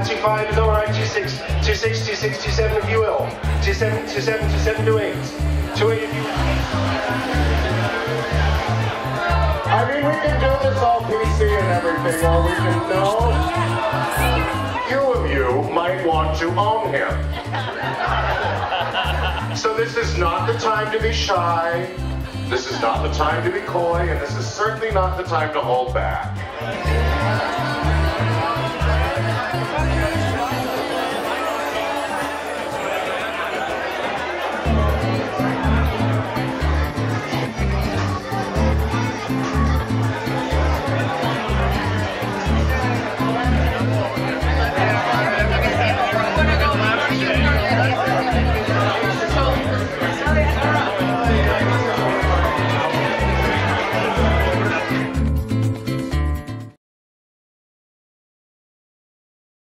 25 is alright, 26, 26, 26, 27 if you will. 27, 27, 27, 28. 28 if you will. I mean, we can do this all PC and everything, or we can, no. Few of you might want to own him. So this is not the time to be shy, this is not the time to be coy, and this is certainly not the time to hold back.